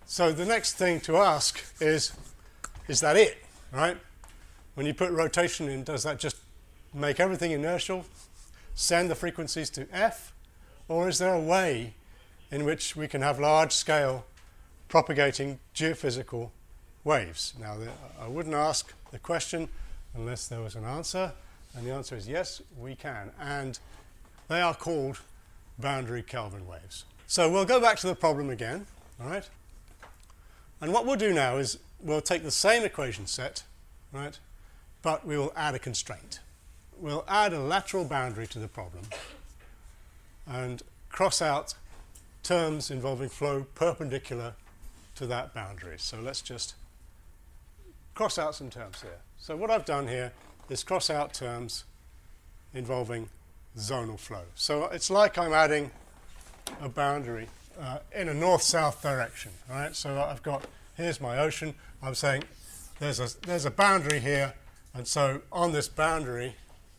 So the next thing to ask is that it, right? When you put rotation in, does that just make everything inertial, send the frequencies to F, or is there a way in which we can have large-scale propagating geophysical waves? Now, I wouldn't ask the question unless there was an answer, and the answer is yes, we can. And they are called boundary Kelvin waves. So we'll go back to the problem again, all right? And what we'll do now is we'll take the same equation set, right, but we will add a constraint. We'll add a lateral boundary to the problem and cross out terms involving flow perpendicular to that boundary. So let's just cross out some terms here. So what I've done here is cross out terms involving zonal flow. So it's like I'm adding a boundary in a north-south direction, right? So I've got, here's my ocean. I'm saying there's a boundary here, and so on this boundary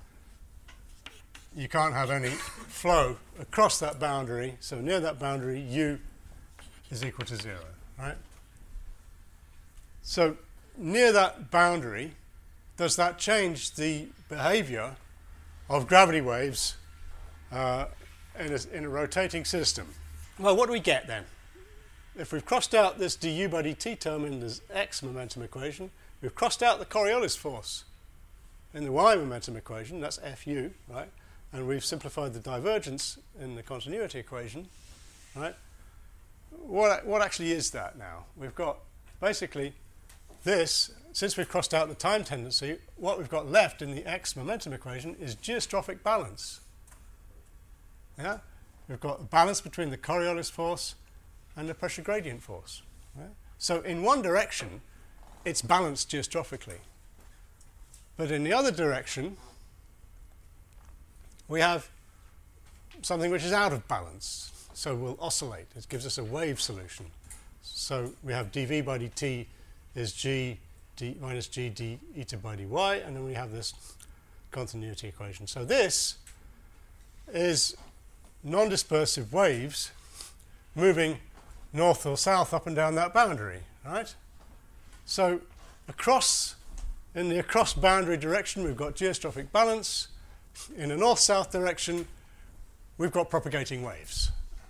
you can't have any flow across that boundary. So near that boundary, u is equal to 0, right? So near that boundary, does that change the behavior of gravity waves in a rotating system? Well, what do we get then? If we've crossed out this du by dt term in this x momentum equation, we've crossed out the Coriolis force in the y momentum equation, that's Fu, right? And we've simplified the divergence in the continuity equation, right? What actually is that now? We've got basically this, since we've crossed out the time tendency, what we've got left in the x momentum equation is geostrophic balance. Yeah? We've got a balance between the Coriolis force and the pressure gradient force. Right? So in one direction, it's balanced geostrophically. But in the other direction, we have something which is out of balance. So we'll oscillate. It gives us a wave solution. So we have dv by dt is g minus g d eta by dy, and then we have this continuity equation. So this is non-dispersive waves moving north or south up and down that boundary, right? So in the across boundary direction, we've got geostrophic balance. In a north-south direction, we've got propagating waves.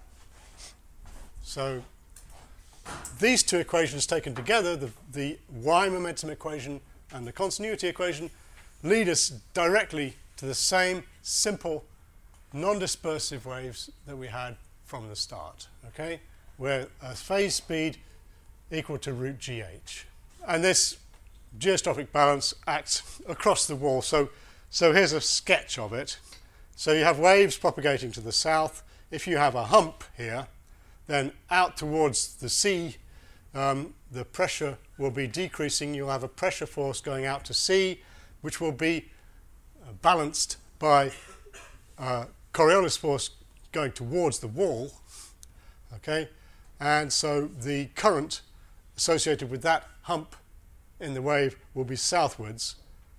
So these two equations taken together, the y momentum equation and the continuity equation, lead us directly to the same simple non-dispersive waves that we had from the start, okay? Where a phase speed equal to root gh. And this geostrophic balance acts across the wall. So here's a sketch of it. So you have waves propagating to the south. If you have a hump here, then out towards the sea, the pressure will be decreasing. You'll have a pressure force going out to sea, which will be balanced by Coriolis force going towards the wall, okay? And so the current associated with that hump in the wave will be southwards.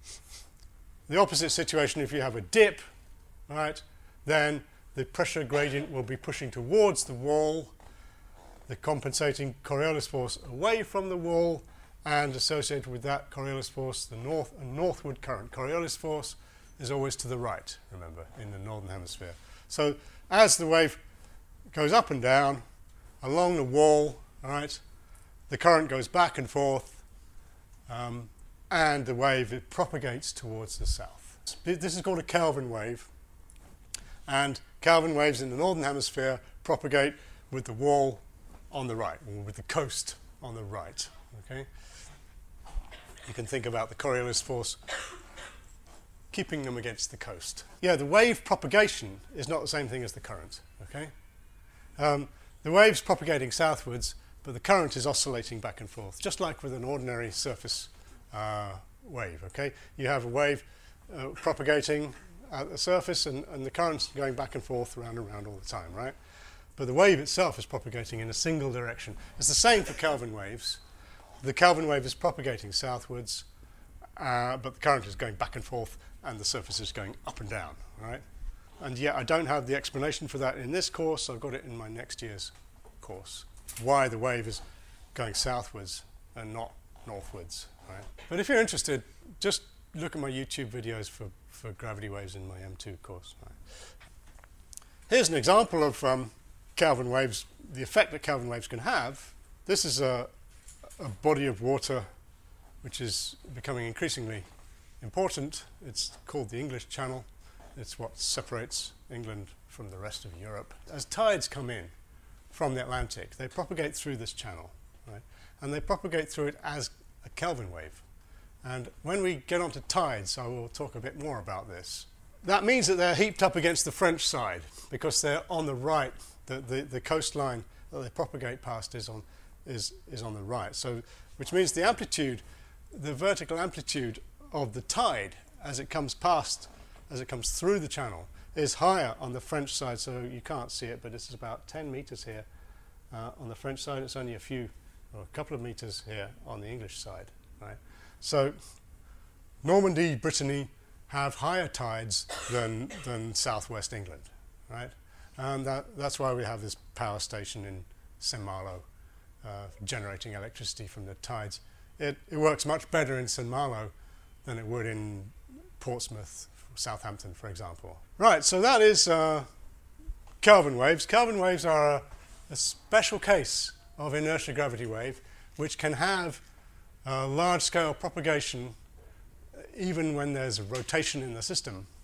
The opposite situation, if you have a dip, right, then the pressure gradient will be pushing towards the wall, the compensating Coriolis force away from the wall, and associated with that Coriolis force, the northward current. Coriolis force is always to the right, remember, in the northern hemisphere. So as the wave goes up and down along the wall, all right, the current goes back and forth, and the wave, it propagates towards the south. This is called a Kelvin wave, and Kelvin waves in the northern hemisphere propagate with the wall on the right, or with the coast on the right, okay? You can think about the Coriolis force keeping them against the coast. Yeah, the wave propagation is not the same thing as the current, okay? The wave's propagating southwards, but the current is oscillating back and forth, just like with an ordinary surface wave, okay? You have a wave propagating at the surface, and the current's going back and forth, around and around all the time, right? But the wave itself is propagating in a single direction. It's the same for Kelvin waves. The Kelvin wave is propagating southwards, but the current is going back and forth, and the surface is going up and down, right? And yet I don't have the explanation for that in this course. I've got it in my next year's course, why the wave is going southwards and not northwards. Right? But if you're interested, just look at my YouTube videos for gravity waves in my M2 course. Right? Here's an example of Kelvin waves, the effect that Kelvin waves can have. This is a body of water which is becoming increasingly important. It's called the English Channel. It's what separates England from the rest of Europe. As tides come in from the Atlantic, they propagate through this channel, right? And they propagate through it as a Kelvin wave. And when we get onto tides, I will talk a bit more about this. That means that they're heaped up against the French side because they're on the right. The coastline that they propagate past is on the right. So, which means the amplitude, the vertical amplitude of the tide as it comes through the channel is higher on the French side. So you can't see it, but it's about 10 meters here on the French side. It's only a couple of meters here on the English side, right? So Normandy, Brittany have higher tides than southwest England, right? And that's why we have this power station in Saint-Malo generating electricity from the tides. It works much better in Saint-Malo than it would in Portsmouth, Southampton, for example. Right, so that is Kelvin waves. Kelvin waves are a special case of inertial gravity wave, which can have large-scale propagation even when there's a rotation in the system.